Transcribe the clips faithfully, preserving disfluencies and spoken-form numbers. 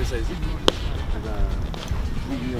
saisi. Ada Guglielmo.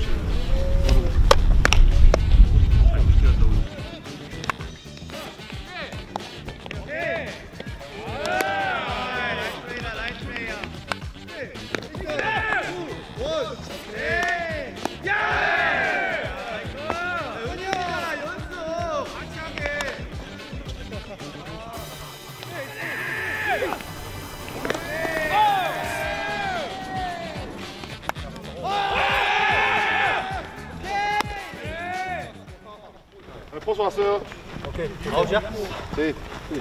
포수 왔어요. 오케이. 아웃이야? 네.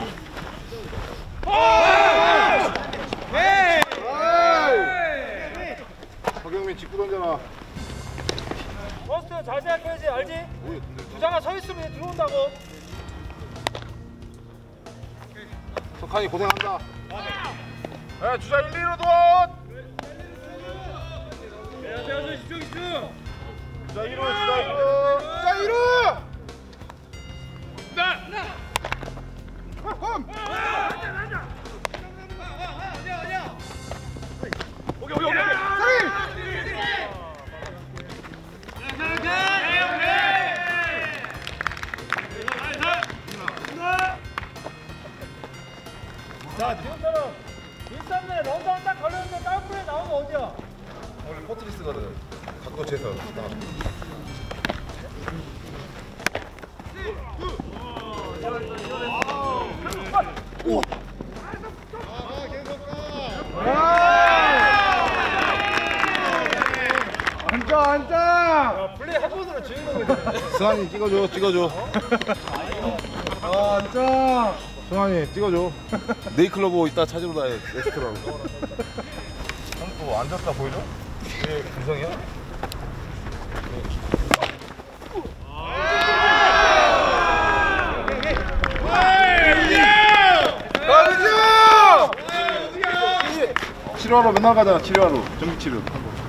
박영민 직구 던져라. 버스트 자세하게 해야지, 알지? 주장아 서 있으면 들어온다고. 석한이 고생한다. 네, 주자 일, 이로 돈. 대하세요, 집중, 집중. 주자 일 루, 주자 일 루. 주자 일 루. 나. 나. 홈. 앉아, 앉아. 어디야, 어디야. 오케이, 오케이, 오케이. 자, 지금처럼 일삼 내 런다운 딱 걸렸는데 다운플레이 나오면 어디야? 오늘 포트리스거든. 갖고 재서. 오. 앉아, 앉아. 플레이 한 번으로 주인공이네. 승환이 찍어줘, 찍어줘. 아, 앉아. 승환이 찍어줘. 네이클로버 이따 찾으러 가야 레스토랑. 형또 앉았다 보이죠? 이게 구성이야? 치료하러 맨날 가잖아. 치료하러 정기 치료.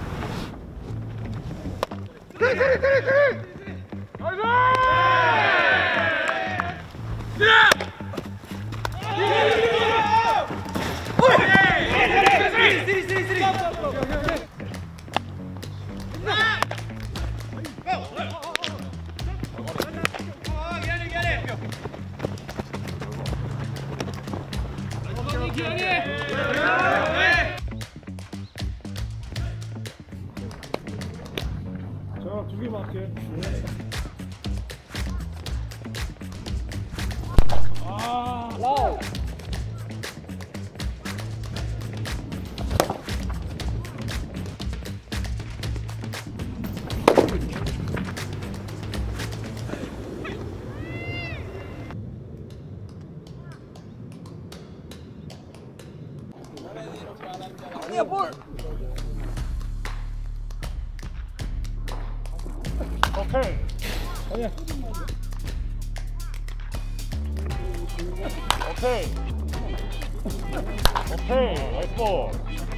그래 그래 그래 그래. 아이고! 자, 두 개만 할게. 아, 와우. 아니야, 볼. 오케이. 아니야. 오케이. 오케이. 나이스 볼.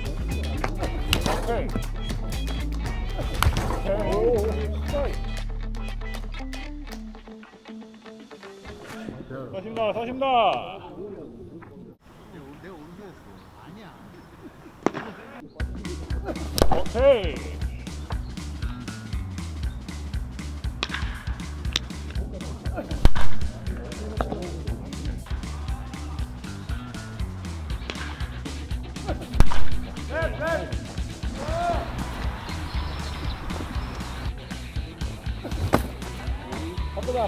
오케이. 오케이. 오, 스트라이크. 서신다, 서신다. 오케이. 바쁘다.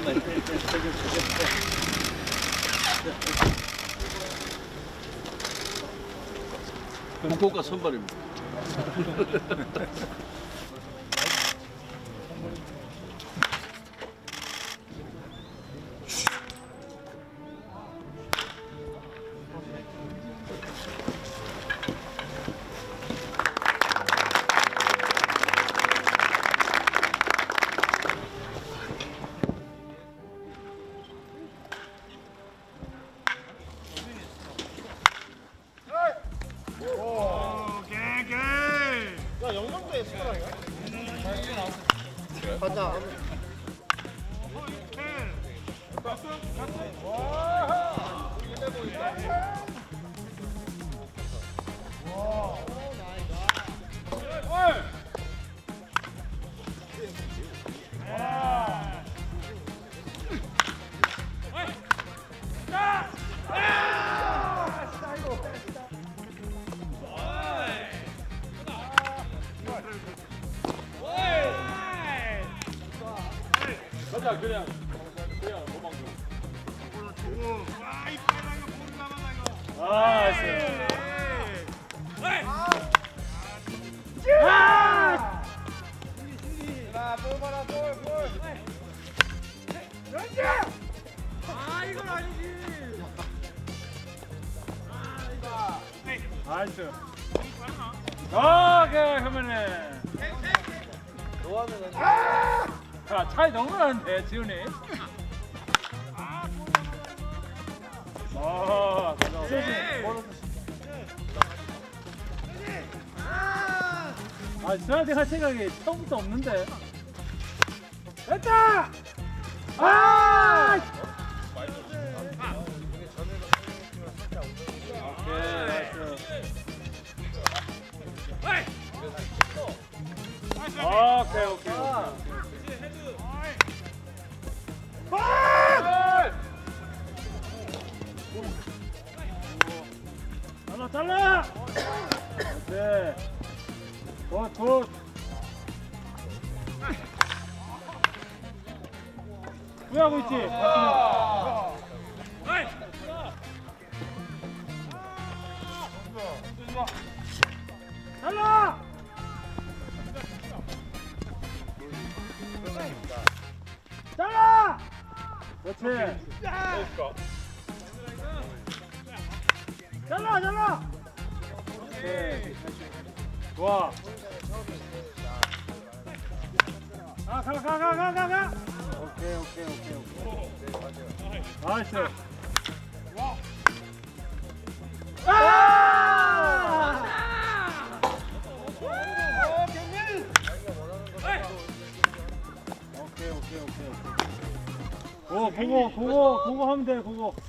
후쿠오카 선발입니다. 야 영광도에 스코어라니까? 가자. 가자 그냥 그냥 도망가. 와, 이 빨간 이거 볼 남았다 이거. 아, 아! 자, 볼 봐라, 볼, 볼. 연재! 아, 이건 아니지. 나이스. 오케이 그러면은. 좋아하면은 자 차이 너무 나는데 지훈이. 아, 아, 저한테 할 생각이 처음부터 없는데. 됐다! 아! 오케이, 나이스. 오케이, 오케이, 오케이. 잘라, 잘라! 오케이. 굿, 굿. 후회하고 있지? 잘라! 잘라! 그렇지. 잘라, 잘라! 오케이. 좋아. 아, 가, 가, 가, 가, 가, 가! 오케이, 오케이, 오케이, 오케이. 나이스. 아! 오케이, 오케이, 오케이, 오케이. 오, 그거, 그거, 그거 하면 돼, 그거.